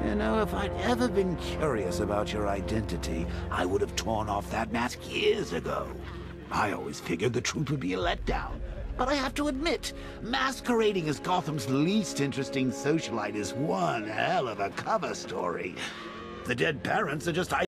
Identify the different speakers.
Speaker 1: You know, if I'd ever been curious about your identity, I would have torn off that mask years ago. I always figured the truth would be a letdown. But I have to admit, masquerading as Gotham's least interesting socialite is one hell of a cover story. The dead parents are just